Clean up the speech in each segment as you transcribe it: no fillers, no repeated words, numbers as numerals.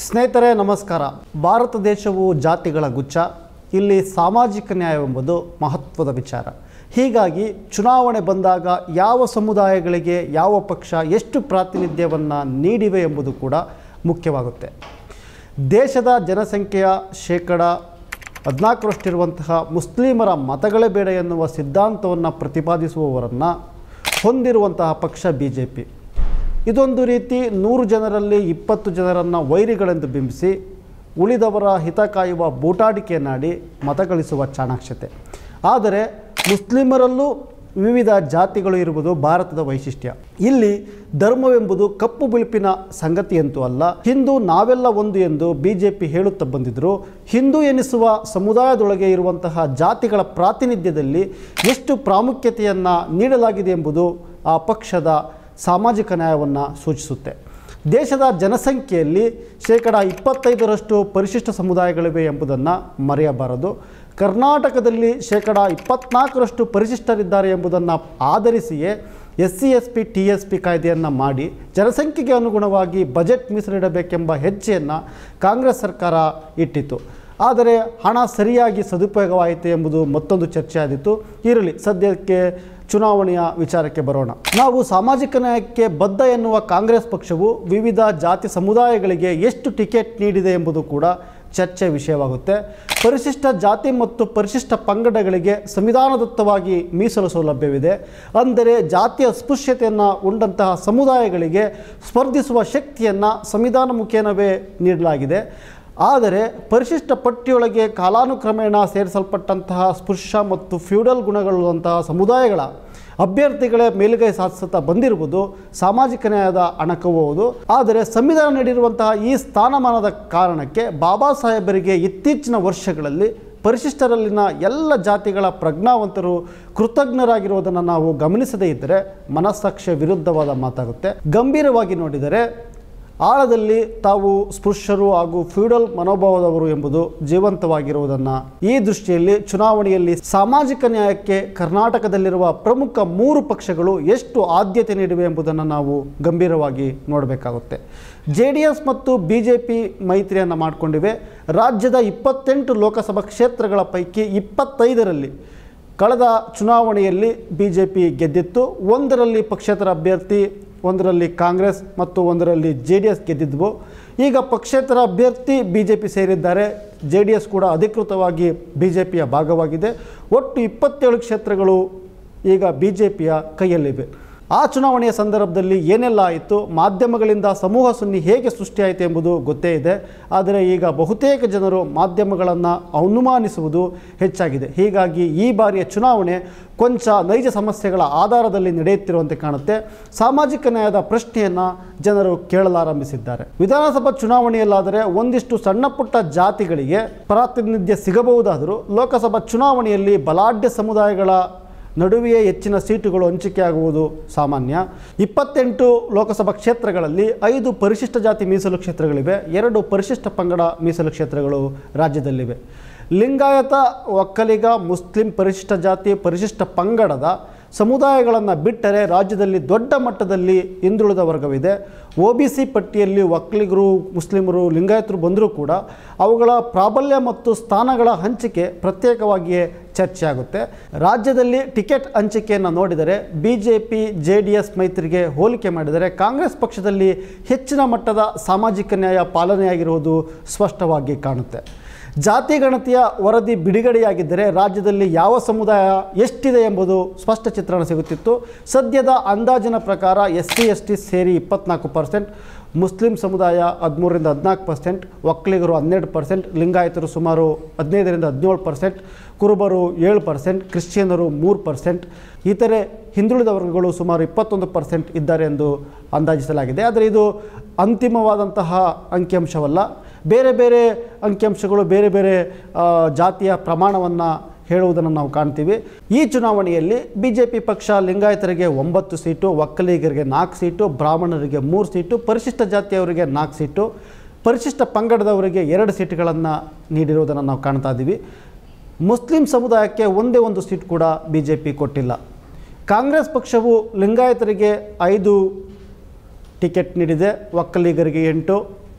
ಸ್ನೇಹಿತರೆ ನಮಸ್ಕಾರ. ಭಾರತ ದೇಶವು ಜಾತಿಗಳ ಗುಚ್ಛ. ಇಲ್ಲಿ ಸಾಮಾಜಿಕ ನ್ಯಾಯವೆಂಬುದು ಮಹತ್ವದ ವಿಚಾರ. ಹೀಗಾಗಿ ಚುನಾವಣೆ ಬಂದಾಗ ಯಾವ ಸಮುದಾಯಗಳಿಗೆ ಯಾವ ಪಕ್ಷ ಎಷ್ಟು ಪ್ರಾತಿನಿಧ್ಯವನ್ನು ನೀಡಿವೆ ಎಂಬುದು ಕೂಡ ಮುಖ್ಯವಾಗುತ್ತೆ. ದೇಶದ ಜನಸಂಖ್ಯೆಯ ಶೇಕಡ 14ರಷ್ಟಿರುವಂತಹ ಮುಸ್ಲಿಮರ ಮತಗಳೇ ಬೇಡ ಎನ್ನುವ ಸಿದ್ಧಾಂತವನ್ನು ಪ್ರತಿಪಾದಿಸುವವರನ್ನು ಹೊಂದಿರುವಂತಹ ಪಕ್ಷ BJP. ಇದೊಂದು ರೀತಿ 100 ಜನರಲ್ಲಿ 20 ಜನರನ್ನು ವೈರಿಗಳೆಂದು ಬಿಂಬಿಸಿ ಉಳಿದವರ ಹಿತ ಕಾಯುವ ಬೂಟಾಟಿಕೆಯನ್ನಾಡಿ ಮತ ಗಳಿಸುವ ಚಾಣಾಕ್ಷತೆ. ಆದರೆ ಮುಸ್ಲಿಮರಲ್ಲೂ ವಿವಿಧ ಜಾತಿಗಳು ಇರುವುದು ಭಾರತದ ವೈಶಿಷ್ಟ್ಯ. ಇಲ್ಲಿ ಧರ್ಮವೆಂಬುದು ಕಪ್ಪು ಬಿಳುಪಿನ ಸಂಗತಿಯಂತೂ ಅಲ್ಲ. ಹಿಂದೂ ನಾವೆಲ್ಲ ಒಂದು ಎಂದು BJP ಹೇಳುತ್ತಾ ಬಂದಿದ್ದರು. ಹಿಂದೂ ಎನಿಸುವ ಸಮುದಾಯದೊಳಗೆ ಇರುವಂತಹ ಜಾತಿಗಳ ಪ್ರಾತಿನಿಧ್ಯದಲ್ಲಿ ಎಷ್ಟು ಪ್ರಾಮುಖ್ಯತೆಯನ್ನು ನೀಡಲಾಗಿದೆ ಎಂಬುದು ಆ ಪಕ್ಷದ ಸಾಮಾಜಿಕ ನ್ಯಾಯವನ್ನು ಸೂಚಿಸುತ್ತೆ. ದೇಶದ ಜನಸಂಖ್ಯೆಯಲ್ಲಿ ಶೇಕಡ 25ರಷ್ಟು ಪರಿಶಿಷ್ಟ ಸಮುದಾಯಗಳಿವೆ ಎಂಬುದನ್ನು ಮರೆಯಬಾರದು. ಕರ್ನಾಟಕದಲ್ಲಿ ಶೇಕಡ 24ರಷ್ಟು ಪರಿಶಿಷ್ಟರಿದ್ದಾರೆ ಎಂಬುದನ್ನು ಆಧರಿಸಿಯೇ SC/ST TSP ಕಾಯ್ದೆಯನ್ನು ಮಾಡಿ ಜನಸಂಖ್ಯೆಗೆ ಅನುಗುಣವಾಗಿ ಬಜೆಟ್ ಮೀಸಲಿಡಬೇಕೆಂಬ ಹೆಜ್ಜೆಯನ್ನು ಕಾಂಗ್ರೆಸ್ ಸರ್ಕಾರ ಇಟ್ಟಿತು. ಆದರೆ ಹಣ ಸರಿಯಾಗಿ ಸದುಪಯೋಗವಾಯಿತು ಎಂಬುದು ಮತ್ತೊಂದು ಚರ್ಚೆ ಆದಿತ್ತು. ಇರಲಿ, ಸದ್ಯಕ್ಕೆ ಚುನಾವಣೆಯ ವಿಚಾರಕ್ಕೆ ಬರೋಣ. ನಾವು ಸಾಮಾಜಿಕ ನ್ಯಾಯಕ್ಕೆ ಬದ್ಧ ಎನ್ನುವ ಕಾಂಗ್ರೆಸ್ ಪಕ್ಷವು ವಿವಿಧ ಜಾತಿ ಸಮುದಾಯಗಳಿಗೆ ಎಷ್ಟು ಟಿಕೆಟ್ ನೀಡಿದೆ ಎಂಬುದು ಕೂಡ ಚರ್ಚೆ ವಿಷಯವಾಗುತ್ತೆ. ಪರಿಶಿಷ್ಟ ಜಾತಿ ಮತ್ತು ಪರಿಶಿಷ್ಟ ಪಂಗಡಗಳಿಗೆ ಸಂವಿಧಾನದತ್ತವಾಗಿ ಮೀಸಲು ಸೌಲಭ್ಯವಿದೆ. ಅಂದರೆ ಜಾತಿಯ ಅಸ್ಪೃಶ್ಯತೆಯನ್ನು ಉಂಡಂತಹ ಸಮುದಾಯಗಳಿಗೆ ಸ್ಪರ್ಧಿಸುವ ಶಕ್ತಿಯನ್ನು ಸಂವಿಧಾನ ಮುಖೇನವೇ ನೀಡಲಾಗಿದೆ. ಆದರೆ ಪರಿಶಿಷ್ಟ ಪಟ್ಟಿಯೊಳಗೆ ಕಾಲಾನುಕ್ರಮೇಣ ಸೇರಿಸಲ್ಪಟ್ಟಂತಹ ಸ್ಪೃಶ್ಯ ಮತ್ತು ಫ್ಯೂಡಲ್ ಗುಣಗಳುಳ್ಳಂತಹ ಸಮುದಾಯಗಳ ಅಭ್ಯರ್ಥಿಗಳೇ ಮೇಲುಗೈ ಸಾಧಿಸುತ್ತಾ ಬಂದಿರುವುದು ಸಾಮಾಜಿಕ ನ್ಯಾಯದ ಅಣಕವೂ ಹೌದು. ಆದರೆ ಸಂವಿಧಾನ ನೀಡಿರುವಂತಹ ಈ ಸ್ಥಾನಮಾನದ ಕಾರಣಕ್ಕೆ ಬಾಬಾ ಸಾಹೇಬರಿಗೆ ಇತ್ತೀಚಿನ ವರ್ಷಗಳಲ್ಲಿ ಪರಿಶಿಷ್ಟರಲ್ಲಿನ ಎಲ್ಲ ಜಾತಿಗಳ ಪ್ರಜ್ಞಾವಂತರು ಕೃತಜ್ಞರಾಗಿರುವುದನ್ನು ನಾವು ಗಮನಿಸದೇ ಇದ್ದರೆ ಮನಸ್ಸಾಕ್ಷಿಯ ವಿರುದ್ಧವಾದ ಮಾತಾಗುತ್ತೆ. ಗಂಭೀರವಾಗಿ ನೋಡಿದರೆ ಆಳದಲ್ಲಿ ತಾವು ಸ್ಪೃಶ್ಯರು ಹಾಗೂ ಫ್ಯೂಡಲ್ ಮನೋಭಾವದವರು ಎಂಬುದು ಜೀವಂತವಾಗಿರುವುದನ್ನು ಈ ದೃಷ್ಟಿಯಲ್ಲಿ ಚುನಾವಣೆಯಲ್ಲಿ ಸಾಮಾಜಿಕ ನ್ಯಾಯಕ್ಕೆ ಕರ್ನಾಟಕದಲ್ಲಿರುವ ಪ್ರಮುಖ 3 ಪಕ್ಷಗಳು ಎಷ್ಟು ಆದ್ಯತೆ ನೀಡಿವೆ ಎಂಬುದನ್ನು ನಾವು ಗಂಭೀರವಾಗಿ ನೋಡಬೇಕಾಗುತ್ತೆ. JDS ಮತ್ತು BJP ಮೈತ್ರಿಯನ್ನು ಮಾಡಿಕೊಂಡಿವೆ. ರಾಜ್ಯದ 28 ಲೋಕಸಭಾ ಕ್ಷೇತ್ರಗಳ ಪೈಕಿ 25ರಲ್ಲಿ ಕಳೆದ ಚುನಾವಣೆಯಲ್ಲಿ BJP ಗೆದ್ದಿತ್ತು. 1ರಲ್ಲಿ ಪಕ್ಷೇತರ ಅಭ್ಯರ್ಥಿ, 1ರಲ್ಲಿ ಕಾಂಗ್ರೆಸ್ ಮತ್ತು 1ರಲ್ಲಿ JDS ಗೆದ್ದಿದ್ವು. ಈಗ ಪಕ್ಷೇತರ ಅಭ್ಯರ್ಥಿ BJP ಸೇರಿದ್ದಾರೆ. JDS ಕೂಡ ಅಧಿಕೃತವಾಗಿ BJPಯ ಭಾಗವಾಗಿದೆ. ಒಟ್ಟು 27 ಕ್ಷೇತ್ರಗಳು ಈಗ BJPಯ ಕೈಯಲ್ಲಿವೆ. ಆ ಚುನಾವಣೆಯ ಸಂದರ್ಭದಲ್ಲಿ ಏನೆಲ್ಲ ಆಯಿತು, ಮಾಧ್ಯಮಗಳಿಂದ ಸಮೂಹ ಸುನ್ನಿ ಹೇಗೆ ಸೃಷ್ಟಿಯಾಯಿತು ಎಂಬುದು ಗೊತ್ತೇ ಇದೆ. ಆದರೆ ಈಗ ಬಹುತೇಕ ಜನರು ಮಾಧ್ಯಮಗಳನ್ನು ಅನುಮಾನಿಸುವುದು ಹೆಚ್ಚಾಗಿದೆ. ಹೀಗಾಗಿ ಈ ಬಾರಿಯ ಚುನಾವಣೆ ಕೊಂಚ ನೈಜ ಸಮಸ್ಯೆಗಳ ಆಧಾರದಲ್ಲಿ ನಡೆಯುತ್ತಿರುವಂತೆ ಕಾಣುತ್ತೆ. ಸಾಮಾಜಿಕ ನ್ಯಾಯದ ಪ್ರಶ್ನೆಯನ್ನು ಜನರು ಕೇಳಲಾರಂಭಿಸಿದ್ದಾರೆ. ವಿಧಾನಸಭಾ ಚುನಾವಣೆಯಲ್ಲಾದರೆ ಒಂದಿಷ್ಟು ಸಣ್ಣ ಪುಟ್ಟ ಜಾತಿಗಳಿಗೆ ಪ್ರಾತಿನಿಧ್ಯ ಸಿಗಬಹುದಾದರೂ ಲೋಕಸಭಾ ಚುನಾವಣೆಯಲ್ಲಿ ಬಲಾಢ್ಯ ಸಮುದಾಯಗಳ ನಡುವೆಯೇ ಹೆಚ್ಚಿನ ಸೀಟುಗಳು ಹಂಚಿಕೆಯಾಗುವುದು ಸಾಮಾನ್ಯ. 28 ಲೋಕಸಭಾ ಕ್ಷೇತ್ರಗಳಲ್ಲಿ 5 ಪರಿಶಿಷ್ಟ ಜಾತಿ ಮೀಸಲು ಕ್ಷೇತ್ರಗಳಿವೆ, 2 ಪರಿಶಿಷ್ಟ ಪಂಗಡ ಮೀಸಲು ಕ್ಷೇತ್ರಗಳು ರಾಜ್ಯದಲ್ಲಿವೆ. ಲಿಂಗಾಯತ, ಒಕ್ಕಲಿಗ, ಮುಸ್ಲಿಂ, ಪರಿಶಿಷ್ಟ ಜಾತಿ, ಪರಿಶಿಷ್ಟ ಪಂಗಡದ ಸಮುದಾಯಗಳನ್ನು ಬಿಟ್ಟರೆ ರಾಜ್ಯದಲ್ಲಿ ದೊಡ್ಡ ಮಟ್ಟದಲ್ಲಿ ಹಿಂದುಳಿದ ವರ್ಗವಿದೆ. OBC ಪಟ್ಟಿಯಲ್ಲಿ ಒಕ್ಕಲಿಗರು, ಮುಸ್ಲಿಮರು, ಲಿಂಗಾಯತರು ಬಂದರೂ ಕೂಡ ಅವುಗಳ ಪ್ರಾಬಲ್ಯ ಮತ್ತು ಸ್ಥಾನಗಳ ಹಂಚಿಕೆ ಪ್ರತ್ಯೇಕವಾಗಿಯೇ ಚರ್ಚೆ ಆಗುತ್ತೆ. ರಾಜ್ಯದಲ್ಲಿ ಟಿಕೆಟ್ ಹಂಚಿಕೆಯನ್ನು ನೋಡಿದರೆ BJP JDS ಮೈತ್ರಿಗೆ ಹೋಲಿಕೆ ಮಾಡಿದರೆ ಕಾಂಗ್ರೆಸ್ ಪಕ್ಷದಲ್ಲಿ ಹೆಚ್ಚಿನ ಮಟ್ಟದ ಸಾಮಾಜಿಕ ನ್ಯಾಯ ಪಾಲನೆಯಾಗಿರುವುದು ಸ್ಪಷ್ಟವಾಗಿ ಕಾಣುತ್ತೆ. ಜಾತಿ ಗಣತಿಯ ವರದಿ ಬಿಡುಗಡೆಯಾಗಿದ್ದರೆ ರಾಜ್ಯದಲ್ಲಿ ಯಾವ ಸಮುದಾಯ ಎಷ್ಟಿದೆ ಎಂಬುದು ಸ್ಪಷ್ಟ ಚಿತ್ರಣ ಸಿಗುತ್ತಿತ್ತು. ಸದ್ಯದ ಅಂದಾಜಿನ ಪ್ರಕಾರ SC/ST ಸೇರಿ 24%, ಮುಸ್ಲಿಂ ಸಮುದಾಯ 13ರಿಂದ 14%, ಒಕ್ಕಲಿಗರು 12%, ಲಿಂಗಾಯತರು ಸುಮಾರು 15ರಿಂದ 17%, ಕುರುಬರು 7%, ಕ್ರಿಶ್ಚಿಯನ್ನರು 3%, ಇತರೆ ಹಿಂದುಳಿದ ವರ್ಗಗಳು ಸುಮಾರು 21% ಇದ್ದಾರೆ ಎಂದು ಅಂದಾಜಿಸಲಾಗಿದೆ. ಆದರೆ ಇದು ಅಂತಿಮವಾದಂತಹ ಅಂಕಿಅಂಶವಲ್ಲ. ಬೇರೆ ಬೇರೆ ಅಂಕಿಅಂಶಗಳು ಬೇರೆ ಬೇರೆ ಜಾತಿಯ ಪ್ರಮಾಣವನ್ನು ಹೇಳುವುದನ್ನು ನಾವು ಕಾಣ್ತೀವಿ. ಈ ಚುನಾವಣೆಯಲ್ಲಿ BJP ಪಕ್ಷ ಲಿಂಗಾಯತರಿಗೆ 9 ಸೀಟು, ಒಕ್ಕಲಿಗರಿಗೆ 4 ಸೀಟು, ಬ್ರಾಹ್ಮಣರಿಗೆ 3 ಸೀಟು, ಪರಿಶಿಷ್ಟ ಜಾತಿಯವರಿಗೆ 4 ಸೀಟು, ಪರಿಶಿಷ್ಟ ಪಂಗಡದವರಿಗೆ 2 ಸೀಟುಗಳನ್ನು ನೀಡಿರುವುದನ್ನು ನಾವು ಕಾಣ್ತಾ ಇದ್ದೀವಿ. ಮುಸ್ಲಿಂ ಸಮುದಾಯಕ್ಕೆ ಒಂದೇ ಒಂದು ಸೀಟ್ ಕೂಡ BJP ಕೊಟ್ಟಿಲ್ಲ. ಕಾಂಗ್ರೆಸ್ ಪಕ್ಷವು ಲಿಂಗಾಯತರಿಗೆ 5 ಟಿಕೆಟ್ ನೀಡಿದೆ, ಒಕ್ಕಲಿಗರಿಗೆ 8,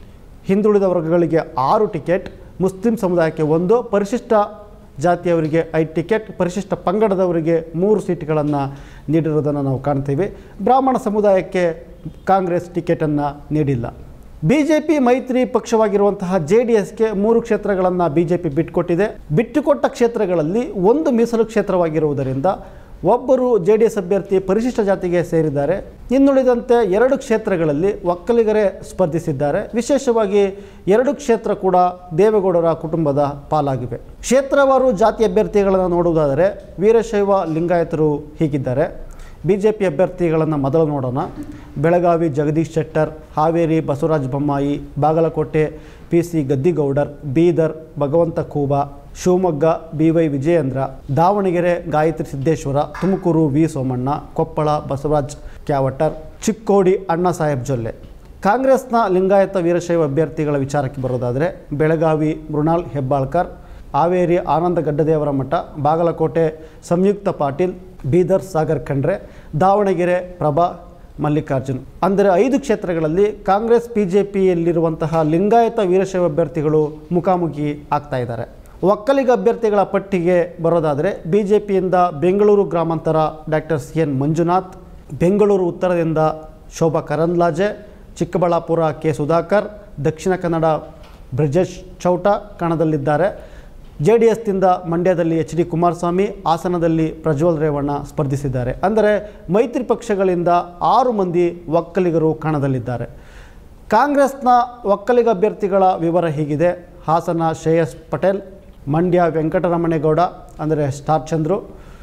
ಹಿಂದುಳಿದ ವರ್ಗಗಳಿಗೆ 6 ಟಿಕೆಟ್, ಮುಸ್ಲಿಂ ಸಮುದಾಯಕ್ಕೆ 1, ಪರಿಶಿಷ್ಟ ಜಾತಿಯವರಿಗೆ 5 ಟಿಕೆಟ್, ಪರಿಶಿಷ್ಟ ಪಂಗಡದವರಿಗೆ 3 ಸೀಟ್ಗಳನ್ನು ನೀಡಿರುವುದನ್ನು ನಾವು ಕಾಣ್ತೀವಿ. ಬ್ರಾಹ್ಮಣ ಸಮುದಾಯಕ್ಕೆ ಕಾಂಗ್ರೆಸ್ ಟಿಕೆಟನ್ನು ನೀಡಿಲ್ಲ. BJP ಮೈತ್ರಿ ಪಕ್ಷವಾಗಿರುವಂತಹ JDSಗೆ 3 ಕ್ಷೇತ್ರಗಳನ್ನು BJP ಬಿಟ್ಟುಕೊಟ್ಟಿದೆ. ಬಿಟ್ಟುಕೊಟ್ಟ ಕ್ಷೇತ್ರಗಳಲ್ಲಿ 1 ಮೀಸಲು ಕ್ಷೇತ್ರವಾಗಿರುವುದರಿಂದ ಒಬ್ಬರು JDS ಅಭ್ಯರ್ಥಿ ಪರಿಶಿಷ್ಟ ಜಾತಿಗೆ ಸೇರಿದ್ದಾರೆ. ಇನ್ನುಳಿದಂತೆ 2 ಕ್ಷೇತ್ರಗಳಲ್ಲಿ ಒಕ್ಕಲಿಗರೇ ಸ್ಪರ್ಧಿಸಿದ್ದಾರೆ. ವಿಶೇಷವಾಗಿ 2 ಕ್ಷೇತ್ರ ಕೂಡ ದೇವೇಗೌಡರ ಕುಟುಂಬದ ಪಾಲಾಗಿವೆ. ಕ್ಷೇತ್ರವಾರು ಜಾತಿ ಅಭ್ಯರ್ಥಿಗಳನ್ನು ನೋಡುವುದಾದರೆ ವೀರಶೈವ ಲಿಂಗಾಯತರು ಹೀಗಿದ್ದಾರೆ. BJP ಅಭ್ಯರ್ಥಿಗಳನ್ನು ಮೊದಲು ನೋಡೋಣ. Belagavi Jagadish Shettar, Haveri Basavaraj Bommai, Bagalkot PC Gaddigoudar, Bidar Bhagwanth Khuba, Shivamogga BY Vijayendra, Davanagere Gayatri Siddeshwara, Tumakuru V Somanna, Koppal Basavaraj ಕ್ಯಾವಟರ್, Chikkodi Anna Saheb Jolle. ಕಾಂಗ್ರೆಸ್ನ ಲಿಂಗಾಯತ ವೀರಶೈವ ಅಭ್ಯರ್ಥಿಗಳ ವಿಚಾರಕ್ಕೆ ಬರೋದಾದರೆ ಬೆಳಗಾವಿ ಮೃಣಾಲ್ ಹೆಬ್ಬಾಳ್ಕರ್, ಹಾವೇರಿ ಆನಂದ ಗಡ್ಡದೇವರ ಮಠ, ಬಾಗಲಕೋಟೆ ಸಂಯುಕ್ತ ಪಾಟೀಲ್, ಬೀದರ್ ಸಾಗರ್ ಖಂಡ್ರೆ, ದಾವಣಗೆರೆ ಪ್ರಭಾ ಮಲ್ಲಿಕಾರ್ಜುನ್. ಅಂದರೆ 5 ಕ್ಷೇತ್ರಗಳಲ್ಲಿ ಕಾಂಗ್ರೆಸ್ BJPಯಲ್ಲಿರುವಂತಹ ಲಿಂಗಾಯತ ವೀರಶೈವ ಅಭ್ಯರ್ಥಿಗಳು ಮುಖಾಮುಖಿ ಆಗ್ತಾ ಇದ್ದಾರೆ. ಒಕ್ಕಲಿಗ ಅಭ್ಯರ್ಥಿಗಳ ಪಟ್ಟಿಗೆ ಬರೋದಾದರೆ BJPಯಿಂದ ಬೆಂಗಳೂರು ಗ್ರಾಮಾಂತರ ಡಾಕ್ಟರ್ CN ಮಂಜುನಾಥ್, ಬೆಂಗಳೂರು ಉತ್ತರದಿಂದ ಶೋಭಾ ಕರಂದ್ಲಾಜೆ, ಚಿಕ್ಕಬಳ್ಳಾಪುರ K ಸುಧಾಕರ್, ದಕ್ಷಿಣ ಕನ್ನಡ ಬ್ರಿಜೇಶ್ ಚೌಟ ಕಣದಲ್ಲಿದ್ದಾರೆ. JDSದಿಂದ ಮಂಡ್ಯದಲ್ಲಿ HD ಕುಮಾರಸ್ವಾಮಿ, ಹಾಸನದಲ್ಲಿ ಪ್ರಜ್ವಲ್ ರೇವಣ್ಣ ಸ್ಪರ್ಧಿಸಿದ್ದಾರೆ. ಅಂದರೆ ಮೈತ್ರಿ ಪಕ್ಷಗಳಿಂದ 6 ಮಂದಿ ಒಕ್ಕಲಿಗರು ಕಣದಲ್ಲಿದ್ದಾರೆ. ಕಾಂಗ್ರೆಸ್ನ ಒಕ್ಕಲಿಗ ಅಭ್ಯರ್ಥಿಗಳ ವಿವರ ಹೀಗಿದೆ. ಹಾಸನ ಶ್ರೇಯಸ್ ಪಟೇಲ್, ಮಂಡ್ಯ ವೆಂಕಟರಮಣೇಗೌಡ ಅಂದರೆ ಸ್ಟಾರ್ ಚಂದ್ರು,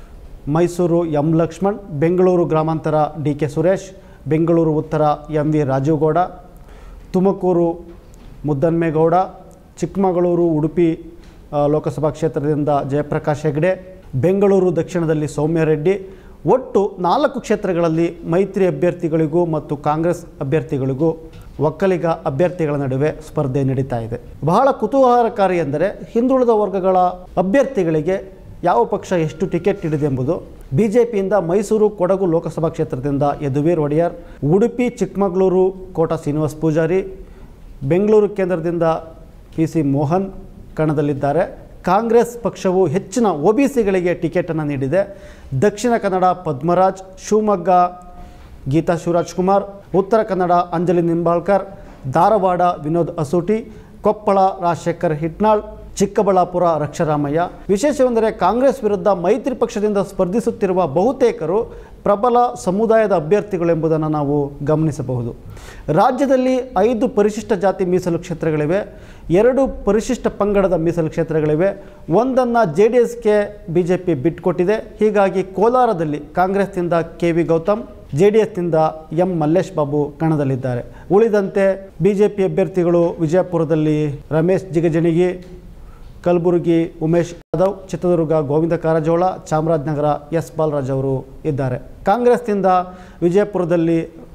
ಮೈಸೂರು M ಲಕ್ಷ್ಮಣ್, ಬೆಂಗಳೂರು ಗ್ರಾಮಾಂತರ DK ಸುರೇಶ್, ಬೆಂಗಳೂರು ಉತ್ತರ MV ರಾಜೀವ್ಗೌಡ, ತುಮಕೂರು ಮುದ್ದನ್ಮೇಗೌಡ, ಚಿಕ್ಕಮಗಳೂರು ಉಡುಪಿ ಲೋಕಸಭಾ ಕ್ಷೇತ್ರದಿಂದ ಜಯಪ್ರಕಾಶ್ ಹೆಗ್ಡೆ, ಬೆಂಗಳೂರು ದಕ್ಷಿಣದಲ್ಲಿ ಸೌಮ್ಯ ರೆಡ್ಡಿ. ಒಟ್ಟು 4 ಕ್ಷೇತ್ರಗಳಲ್ಲಿ ಮೈತ್ರಿ ಅಭ್ಯರ್ಥಿಗಳಿಗೂ ಮತ್ತು ಕಾಂಗ್ರೆಸ್ ಅಭ್ಯರ್ಥಿಗಳಿಗೂ ಒಕ್ಕಲಿಗ ಅಭ್ಯರ್ಥಿಗಳ ನಡುವೆ ಸ್ಪರ್ಧೆ ನಡೀತಾ ಇದೆ. ಬಹಳ ಕುತೂಹಲಕಾರಿ ಎಂದರೆ ಹಿಂದುಳಿದ ವರ್ಗಗಳ ಅಭ್ಯರ್ಥಿಗಳಿಗೆ ಯಾವ ಪಕ್ಷ ಎಷ್ಟು ಟಿಕೆಟ್ ನೀಡಿದೆ ಎಂಬುದು. BJPಯಿಂದ ಮೈಸೂರು ಕೊಡಗು ಲೋಕಸಭಾ ಕ್ಷೇತ್ರದಿಂದ ಯದುವೀರ್ ಒಡೆಯರ್, ಉಡುಪಿ ಚಿಕ್ಕಮಗಳೂರು ಕೋಟ ಶ್ರೀನಿವಾಸ್ ಪೂಜಾರಿ, ಬೆಂಗಳೂರು ಕೇಂದ್ರದಿಂದ PC ಮೋಹನ್ ಕಣದಲ್ಲಿದ್ದಾರೆ. ಕಾಂಗ್ರೆಸ್ ಪಕ್ಷವು ಹೆಚ್ಚಿನ OBCಗಳಿಗೆ ಟಿಕೆಟನ್ನು ನೀಡಿದೆ. ದಕ್ಷಿಣ ಕನ್ನಡ ಪದ್ಮರಾಜ್, ಶಿವಮೊಗ್ಗ ಗೀತಾ ಶಿವರಾಜ್ಕುಮಾರ್, ಉತ್ತರ ಕನ್ನಡ ಅಂಜಲಿ ನಿಂಬಾಳ್ಕರ್, ಧಾರವಾಡ ವಿನೋದ್ ಅಸೂಟಿ, ಕೊಪ್ಪಳ ರಾಜಶೇಖರ್ ಹಿಟ್ನಾಳ್, ಚಿಕ್ಕಬಳ್ಳಾಪುರ ರಕ್ಷರಾಮಯ್ಯ. ವಿಶೇಷವೆಂದರೆ ಕಾಂಗ್ರೆಸ್ ವಿರುದ್ಧ ಮೈತ್ರಿ ಪಕ್ಷದಿಂದ ಸ್ಪರ್ಧಿಸುತ್ತಿರುವ ಬಹುತೇಕರು ಪ್ರಬಲ ಸಮುದಾಯದ ಅಭ್ಯರ್ಥಿಗಳೆಂಬುದನ್ನು ನಾವು ಗಮನಿಸಬಹುದು. ರಾಜ್ಯದಲ್ಲಿ 5 ಪರಿಶಿಷ್ಟ ಜಾತಿ ಮೀಸಲು ಕ್ಷೇತ್ರಗಳಿವೆ, 2 ಪರಿಶಿಷ್ಟ ಪಂಗಡದ ಮೀಸಲು ಕ್ಷೇತ್ರಗಳಿವೆ, 1ಅನ್ನು JDSಗೆ BJP ಬಿಟ್ಟುಕೊಟ್ಟಿದೆ. ಹೀಗಾಗಿ ಕೋಲಾರದಲ್ಲಿ ಕಾಂಗ್ರೆಸ್ನಿಂದ KV ಗೌತಮ್, JDSನಿಂದ M ಮಲ್ಲೇಶ್ ಬಾಬು ಕಣದಲ್ಲಿದ್ದಾರೆ. ಉಳಿದಂತೆ BJP ಅಭ್ಯರ್ಥಿಗಳು ವಿಜಯಪುರದಲ್ಲಿ ರಮೇಶ್ ಜಿಗಜಿಣಗಿ, ಕಲಬುರಗಿ ಉಮೇಶ್ ಯಾದವ್, ಚಿತ್ರದುರ್ಗ ಗೋವಿಂದ ಕಾರಜೋಳ, ಚಾಮರಾಜನಗರ S ಬಾಲರಾಜ್ ಅವರು ಇದ್ದಾರೆ. ಕಾಂಗ್ರೆಸ್ನಿಂದ ವಿಜಯಪುರದಲ್ಲಿ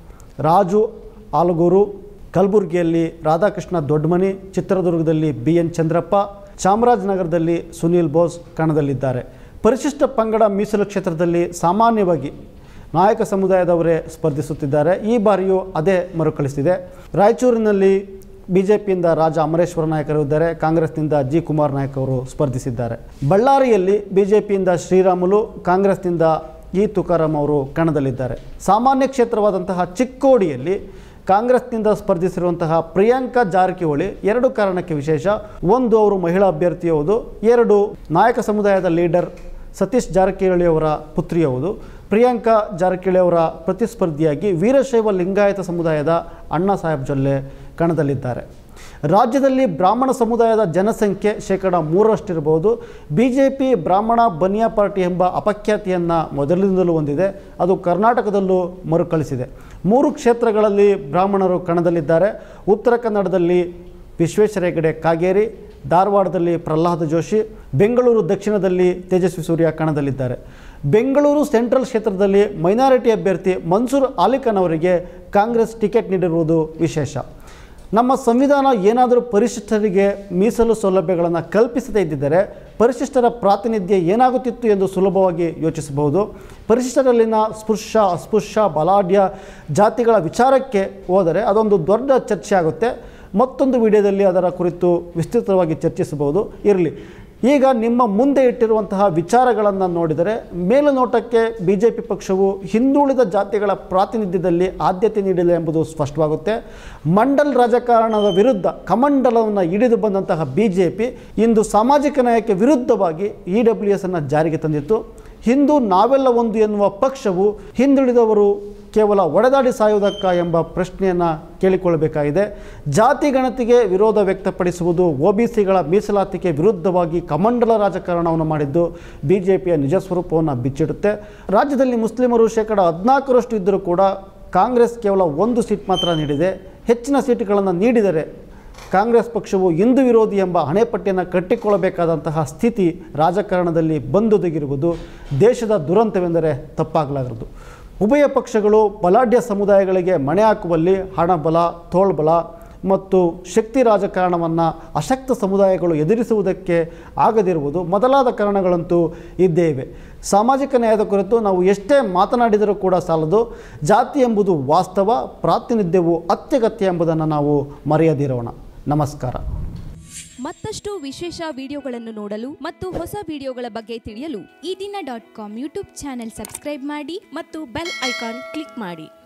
ರಾಜು ಆಲಗೂರು, ಕಲಬುರಗಿಯಲ್ಲಿ ರಾಧಾಕೃಷ್ಣ ದೊಡ್ಡಮನಿ, ಚಿತ್ರದುರ್ಗದಲ್ಲಿ BN ಚಂದ್ರಪ್ಪ, ಚಾಮರಾಜನಗರದಲ್ಲಿ ಸುನೀಲ್ ಬೋಸ್ ಕಣದಲ್ಲಿದ್ದಾರೆ. ಪರಿಶಿಷ್ಟ ಪಂಗಡ ಮೀಸಲು ಕ್ಷೇತ್ರದಲ್ಲಿ ಸಾಮಾನ್ಯವಾಗಿ ನಾಯಕ ಸಮುದಾಯದವರೇ ಸ್ಪರ್ಧಿಸುತ್ತಿದ್ದಾರೆ. ಈ ಬಾರಿಯೂ ಅದೇ ಮರುಕಳಿಸಿದೆ. ರಾಯಚೂರಿನಲ್ಲಿ BJPಯಿಂದ ರಾಜ ಅಮರೇಶ್ವರ ನಾಯಕರು ಇದ್ದಾರೆ, ಕಾಂಗ್ರೆಸ್ನಿಂದ G ಕುಮಾರ್ ನಾಯಕ್ ಅವರು ಸ್ಪರ್ಧಿಸಿದ್ದಾರೆ. ಬಳ್ಳಾರಿಯಲ್ಲಿ BJPಯಿಂದ ಶ್ರೀರಾಮುಲು, ಕಾಂಗ್ರೆಸ್ನಿಂದ E ತುಕಾರಾಮ್ ಅವರು ಕಣದಲ್ಲಿದ್ದಾರೆ. ಸಾಮಾನ್ಯ ಕ್ಷೇತ್ರವಾದಂತಹ ಚಿಕ್ಕೋಡಿಯಲ್ಲಿ ಕಾಂಗ್ರೆಸ್ನಿಂದ ಸ್ಪರ್ಧಿಸಿರುವಂತಹ ಪ್ರಿಯಾಂಕಾ ಜಾರಕಿಹೊಳಿ 2 ಕಾರಣಕ್ಕೆ ವಿಶೇಷ. 1 ಅವರು ಮಹಿಳಾ ಅಭ್ಯರ್ಥಿಯವುದು, 2 ನಾಯಕ ಸಮುದಾಯದ ಲೀಡರ್ ಸತೀಶ್ ಜಾರಕಿಹೊಳಿ ಅವರ ಪುತ್ರಿಯವುದು. ಪ್ರಿಯಾಂಕಾ ಜಾರಕಿಹೊಳಿ ಅವರ ಪ್ರತಿಸ್ಪರ್ಧಿಯಾಗಿ ವೀರಶೈವ ಲಿಂಗಾಯತ ಸಮುದಾಯದ ಅಣ್ಣಾ ಸಾಹೇಬ್ ಜೊಲ್ಲೆ ಕಣದಲ್ಲಿದ್ದಾರೆ. ರಾಜ್ಯದಲ್ಲಿ ಬ್ರಾಹ್ಮಣ ಸಮುದಾಯದ ಜನಸಂಖ್ಯೆ 3% BJP ಬ್ರಾಹ್ಮಣ ಬನಿಯಾ ಪಾರ್ಟಿ ಎಂಬ ಅಪಖ್ಯಾತಿಯನ್ನು ಮೊದಲಿನಿಂದಲೂ ಹೊಂದಿದೆ. ಅದು ಕರ್ನಾಟಕದಲ್ಲೂ ಮರುಕಳಿಸಿದೆ. 3 ಕ್ಷೇತ್ರಗಳಲ್ಲಿ ಬ್ರಾಹ್ಮಣರು ಕಣದಲ್ಲಿದ್ದಾರೆ. ಉತ್ತರ ಕನ್ನಡದಲ್ಲಿ ವಿಶ್ವೇಶ್ವರ ಹೆಗಡೆ ಕಾಗೇರಿ, ಧಾರವಾಡದಲ್ಲಿ ಪ್ರಹ್ಲಾದ ಜೋಶಿ, ಬೆಂಗಳೂರು ದಕ್ಷಿಣದಲ್ಲಿ ತೇಜಸ್ವಿ ಸೂರ್ಯ ಕಣದಲ್ಲಿದ್ದಾರೆ. ಬೆಂಗಳೂರು ಸೆಂಟ್ರಲ್ ಕ್ಷೇತ್ರದಲ್ಲಿ ಮೈನಾರಿಟಿ ಅಭ್ಯರ್ಥಿ ಮನ್ಸೂರ್ ಅಲಿಖಾನ್ ಅವರಿಗೆ ಕಾಂಗ್ರೆಸ್ ಟಿಕೆಟ್ ನೀಡಿರುವುದು ವಿಶೇಷ. ನಮ್ಮ ಸಂವಿಧಾನ ಏನಾದರೂ ಪರಿಶಿಷ್ಟರಿಗೆ ಮೀಸಲು ಸೌಲಭ್ಯಗಳನ್ನು ಕಲ್ಪಿಸದೇ ಇದ್ದಿದ್ದರೆ ಪರಿಶಿಷ್ಟರ ಪ್ರಾತಿನಿಧ್ಯ ಏನಾಗುತ್ತಿತ್ತು ಎಂದು ಸುಲಭವಾಗಿ ಯೋಚಿಸಬಹುದು. ಪರಿಶಿಷ್ಟರಲ್ಲಿನ ಸ್ಪೃಶ್ಯ ಅಸ್ಪೃಶ್ಯ ಬಲಾಢ್ಯ ಜಾತಿಗಳ ವಿಚಾರಕ್ಕೆ ಹೋದರೆ ಅದೊಂದು ದೊಡ್ಡ ಚರ್ಚೆ ಆಗುತ್ತೆ. ಮತ್ತೊಂದು ವಿಡಿಯೋದಲ್ಲಿ ಅದರ ಕುರಿತು ವಿಸ್ತೃತವಾಗಿ ಚರ್ಚಿಸಬಹುದು. ಇರಲಿ, ಈಗ ನಿಮ್ಮ ಮುಂದೆ ಇಟ್ಟಿರುವಂತಹ ವಿಚಾರಗಳನ್ನು ನೋಡಿದರೆ ಮೇಲುನೋಟಕ್ಕೆ BJP ಪಕ್ಷವು ಹಿಂದುಳಿದ ಜಾತಿಗಳ ಪ್ರಾತಿನಿಧ್ಯದಲ್ಲಿ ಆದ್ಯತೆ ನೀಡಿಲ್ಲ ಎಂಬುದು ಸ್ಪಷ್ಟವಾಗುತ್ತೆ. ಮಂಡಲ್ ರಾಜಕಾರಣದ ವಿರುದ್ಧ ಕಮಂಡಲವನ್ನು ಹಿಡಿದು ಬಂದಂತಹ BJP ಇಂದು ಸಾಮಾಜಿಕ ನ್ಯಾಯಕ್ಕೆ ವಿರುದ್ಧವಾಗಿ EWS ಅನ್ನು ಜಾರಿಗೆ ತಂದಿತ್ತು. ಹಿಂದೂ ನಾವೆಲ್ಲ ಒಂದು ಎನ್ನುವ ಪಕ್ಷವು ಹಿಂದುಳಿದವರು ಕೇವಲ ಒಡೆದಾಡಿ ಸಾಯುವುದಕ್ಕ ಎಂಬ ಪ್ರಶ್ನೆಯನ್ನು ಕೇಳಿಕೊಳ್ಳಬೇಕಾಗಿದೆ. ಜಾತಿ ಗಣತಿಗೆ ವಿರೋಧ ವ್ಯಕ್ತಪಡಿಸುವುದು, OBCಗಳ ಮೀಸಲಾತಿಗೆ ವಿರುದ್ಧವಾಗಿ ಕಮಂಡಲ ರಾಜಕಾರಣವನ್ನು ಮಾಡಿದ್ದು BJPಯ ನಿಜ ಸ್ವರೂಪವನ್ನು ಬಿಚ್ಚಿಡುತ್ತೆ. ರಾಜ್ಯದಲ್ಲಿ ಮುಸ್ಲಿಮರು 14% ಇದ್ದರೂ ಕೂಡ ಕಾಂಗ್ರೆಸ್ ಕೇವಲ 1 ಸೀಟ್ ಮಾತ್ರ ನೀಡಿದೆ. ಹೆಚ್ಚಿನ ಸೀಟುಗಳನ್ನು ನೀಡಿದರೆ ಕಾಂಗ್ರೆಸ್ ಪಕ್ಷವು ಹಿಂದೂ ವಿರೋಧಿ ಎಂಬ ಹಣೆಪಟ್ಟಿಯನ್ನು ಕಟ್ಟಿಕೊಳ್ಳಬೇಕಾದಂತಹ ಸ್ಥಿತಿ ರಾಜಕಾರಣದಲ್ಲಿ ಬಂದೊದಗಿರುವುದು ದೇಶದ ದುರಂತವೆಂದರೆ ತಪ್ಪಾಗಲಾರದು. ಉಭಯ ಪಕ್ಷಗಳು ಬಲಾಢ್ಯ ಸಮುದಾಯಗಳಿಗೆ ಮಣೆ ಹಾಕುವಲ್ಲಿ ಹಣಬಲ, ತೋಳ್ಬಲ ಮತ್ತು ಶಕ್ತಿ ರಾಜಕಾರಣವನ್ನು ಅಶಕ್ತ ಸಮುದಾಯಗಳು ಎದುರಿಸುವುದಕ್ಕೆ ಆಗದಿರುವುದು ಮೊದಲಾದ ಕಾರಣಗಳಂತೂ ಇದ್ದೇ ಇವೆ. ಸಾಮಾಜಿಕ ನ್ಯಾಯದ ಕುರಿತು ನಾವು ಎಷ್ಟೇ ಮಾತನಾಡಿದರೂ ಕೂಡ ಸಾಲದು. ಜಾತಿ ಎಂಬುದು ವಾಸ್ತವ, ಪ್ರಾತಿನಿಧ್ಯವು ಅತ್ಯಗತ್ಯ ಎಂಬುದನ್ನು ನಾವು ಮರೆಯದಿರೋಣ. ನಮಸ್ಕಾರ. ಮತ್ತಷ್ಟು ವಿಶೇಷ ವಿಡಿಯೋಗಳನ್ನು ನೋಡಲು ಮತ್ತು ಹೊಸ ವಿಡಿಯೋಗಳ ಬಗ್ಗೆ ತಿಳಿಯಲು eDina.com ಯೂಟ್ಯೂಬ್ ಚಾನೆಲ್ ಸಬ್ಸ್ಕ್ರೈಬ್ ಮಾಡಿ ಮತ್ತು ಬೆಲ್ ಐಕಾನ್ ಕ್ಲಿಕ್ ಮಾಡಿ.